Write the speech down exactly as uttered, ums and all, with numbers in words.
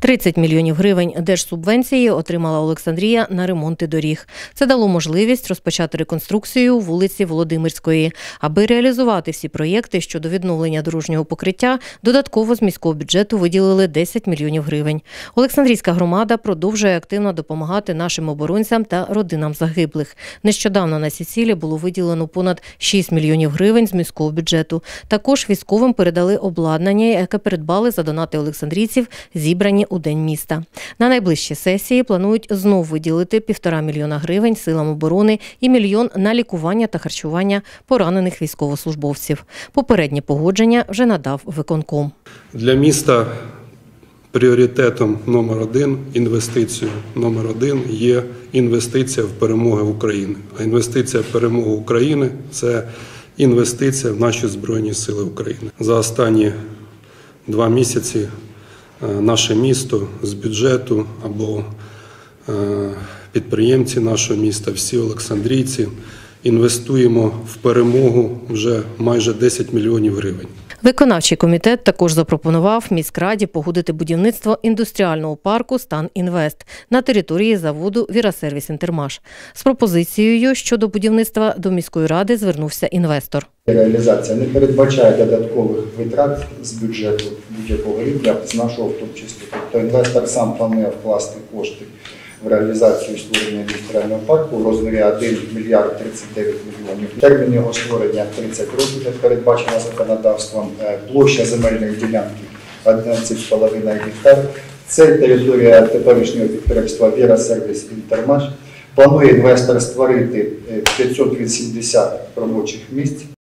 тридцять мільйонів гривень держсубвенції отримала Олександрія на ремонти доріг. Це дало можливість розпочати реконструкцію вулиці Володимирської. Аби реалізувати всі проєкти щодо відновлення дорожнього покриття, додатково з міського бюджету виділили десять мільйонів гривень. Олександрійська громада продовжує активно допомагати нашим оборонцям та родинам загиблих. Нещодавно на ці цілі було виділено понад шість мільйонів гривень з міського бюджету. Також військовим передали обладнання, яке придбали за донати олександрійців, зібрані у День міста. На найближчі сесії планують знов виділити півтора мільйона гривень силам оборони і мільйон на лікування та харчування поранених військовослужбовців. Попереднє погодження вже надав виконком. Для міста пріоритетом номер один, інвестицією номер один є інвестиція в перемогу України. А інвестиція в перемогу України – це інвестиція в наші Збройні Сили України. За останні два місяці наше місто з бюджету або підприємці нашого міста, всі олександрійці, інвестуємо в перемогу вже майже десять мільйонів гривень. Виконавчий комітет також запропонував міськраді погодити будівництво індустріального парку «Стан-Інвест» на території заводу «Вірасервіс Інтермаш». З пропозицією щодо будівництва до міської ради звернувся інвестор. Реалізація не передбачає додаткових витрат з бюджету будь-якого рівня, з нашого в тому числі. Тобто інвестор сам планує вкласти кошти в реалізацію створення індустріального парку в розмірі один мільярд тридцять дев'ять мільйонів. Термін його створення тридцять років, як передбачено законодавством. Площа земельної ділянки одинадцять цілих п'ять десятих гектар. Це територія теперішнього підприємства «Вірасервіс Інтермаш». Планує інвестор створити п'ятсот вісімдесят робочих місць.